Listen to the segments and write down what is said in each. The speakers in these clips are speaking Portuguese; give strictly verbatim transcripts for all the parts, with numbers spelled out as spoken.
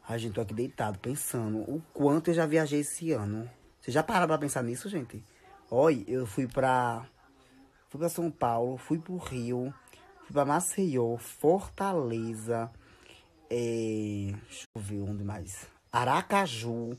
Ai, gente, tô aqui deitado pensando o quanto eu já viajei esse ano. Você já pararam pra pensar nisso, gente? Olha, eu fui pra... Fui pra São Paulo, fui pro Rio, fui pra Maceió, Fortaleza, é... deixa eu ver onde mais. Aracaju,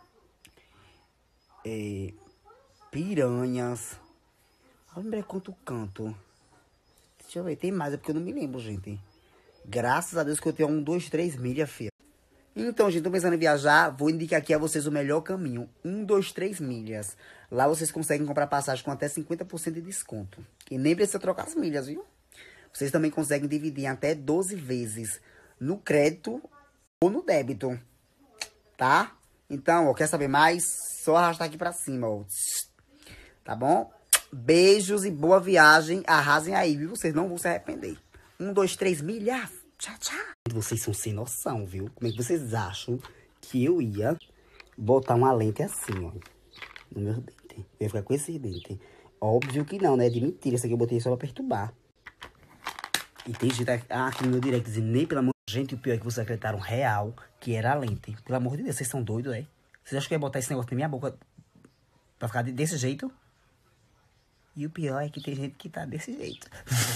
é... Piranhas. Eu lembrei quanto canto. Deixa eu ver, tem mais, é porque eu não me lembro, gente. Graças a Deus que eu tenho um, dois, três milhas, filha. Então, gente, tô pensando em viajar, vou indicar aqui a vocês o melhor caminho. Um, dois, três milhas. Lá vocês conseguem comprar passagem com até cinquenta por cento de desconto. E nem precisa trocar as milhas, viu? Vocês também conseguem dividir em até doze vezes no crédito ou no débito, tá? Então, ó, quer saber mais? Só arrastar aqui pra cima, ó. Tá bom? Beijos e boa viagem. Arrasem aí, viu? Vocês não vão se arrepender. Um, dois, três milhas. Tchau, tchau. Vocês são sem noção, viu? Como é que vocês acham que eu ia botar uma lente assim, ó, no meu dente? Eu ia ficar com esse dente. Óbvio que não, né? De mentira. Isso aqui eu botei só pra perturbar. E tem gente aqui no meu direct dizendo, nem pelo amor de gente, o pior é que vocês acreditaram real que era a lente. Pelo amor de Deus, vocês são doidos, é? Vocês acham que eu ia botar esse negócio na minha boca pra ficar desse jeito? E o pior é que tem gente que tá desse jeito.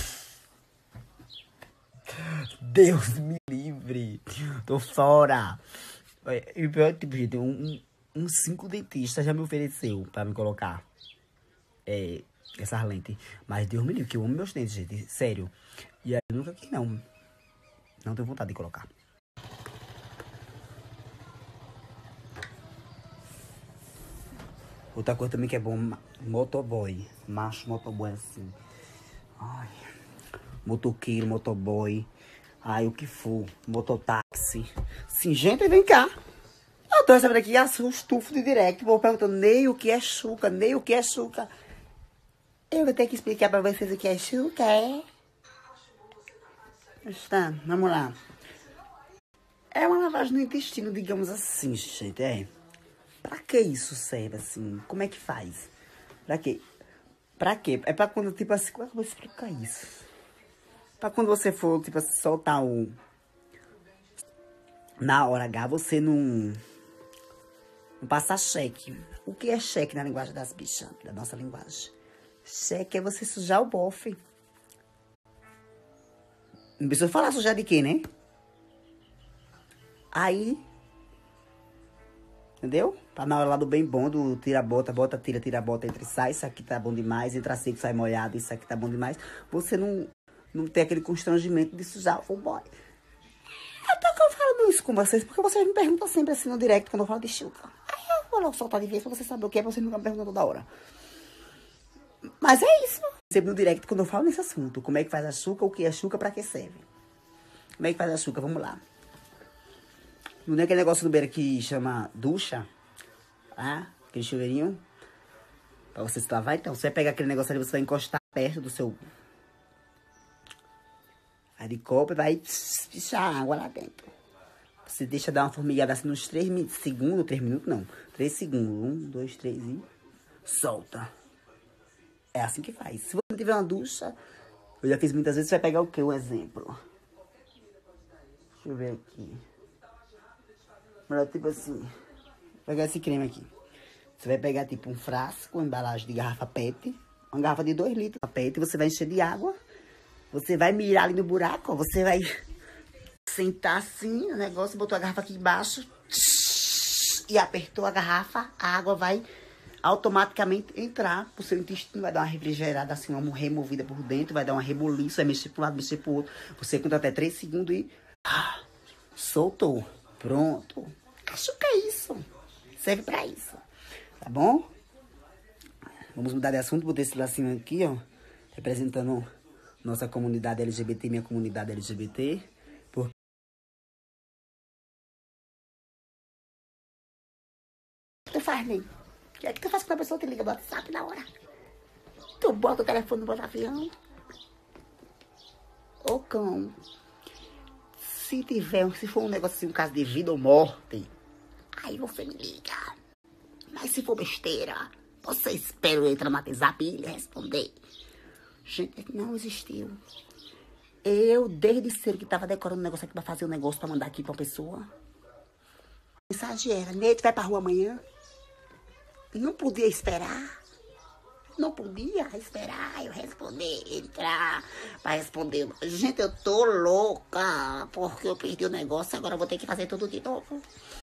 Deus me livre. Tô fora. E o pior é que, tipo, gente, um, um, um cinco dentista já me ofereceu pra me colocar é, essas lentes. Mas Deus me livre, que eu amo meus dentes, gente. Sério. E aí eu nunca quis, não. Não tenho vontade de colocar. Outra coisa também que é bom, motoboy. Macho motoboy assim. Ai. Motoqueiro, motoboy. Ai, o que for. Mototáxi. Sim, gente, vem cá. Eu tô recebendo aqui um estufo de direct. Vou perguntando nem o que é chuca, nem o que é chuca. Eu vou ter que explicar pra vocês o que é chuca, é? Está, vamos lá. É uma lavagem no intestino, digamos assim, gente, é. Pra que isso serve, assim? Como é que faz? Pra quê? Pra quê? É pra quando, tipo assim, como é que eu vou explicar isso? Pra quando você for, tipo assim, soltar o... Na hora H, você não... Não passa cheque. O que é cheque na linguagem das bichas? Da nossa linguagem. Cheque é você sujar o bofe. Não precisa falar sujar de quê, né? Aí... Entendeu? Tá na hora lá do bem bom, do tira bota, bota, tira, tira bota, entra e sai. Isso aqui tá bom demais. Entra seco, sai molhado. Isso aqui tá bom demais. Você não... Não tem aquele constrangimento de sujar o boy. Até que eu falo isso com vocês, porque vocês me perguntam sempre assim no direct quando eu falo de chuca. Aí eu vou logo soltar de vez pra vocês saberem o que é, pra vocês nunca me perguntam toda hora. Mas é isso. Sempre no direct quando eu falo nesse assunto. Como é que faz a chuca, o que é chuca, pra que serve. Como é que faz a chuca? Vamos lá. Não é aquele negócio no beira que chama ducha? Ah, aquele chuveirinho. Pra você se lavar, então. Você vai pegar aquele negócio ali, você vai encostar perto do seu... Aí de copo e vai pichar água lá dentro. Você deixa dar uma formigada assim uns três segundos, três minutos não. três segundos. um, dois, três e solta. É assim que faz. Se você não tiver uma ducha, eu já fiz muitas vezes, você vai pegar o quê? Um exemplo. Deixa eu ver aqui. Melhor tipo assim. Vou pegar esse creme aqui. Você vai pegar tipo um frasco, uma embalagem de garrafa pet. Uma garrafa de dois litros de pet. Você vai encher de água. Você vai mirar ali no buraco, ó. Você vai sentar assim, o negócio, botou a garrafa aqui embaixo e apertou a garrafa, a água vai automaticamente entrar pro seu intestino, vai dar uma refrigerada assim, uma removida por dentro, vai dar uma reboliço, vai mexer pro lado, mexer pro outro. Você conta até três segundos e ah, soltou. Pronto. Acho que é isso. Serve pra isso. Tá bom? Vamos mudar de assunto, botei esse lacinho aqui, ó, representando nossa comunidade L G B T, minha comunidade L G B T. Por... O que tu faz, Ney? O que é que tu faz quando a pessoa te liga no WhatsApp na hora? Tu bota o telefone no avião? Ô, cão. Se tiver, se for um negócio assim, um caso de vida ou morte, aí você me liga. Mas se for besteira, você espera eu entrar no WhatsApp e ele responder. Gente, não existiu. Eu, desde cedo que tava decorando um negócio aqui pra fazer um negócio pra mandar aqui pra uma pessoa. Mensagem era, Neide, vai pra rua amanhã? Não podia esperar. Não podia esperar eu responder, entrar pra responder. Gente, eu tô louca, porque eu perdi o negócio, agora eu vou ter que fazer tudo de novo.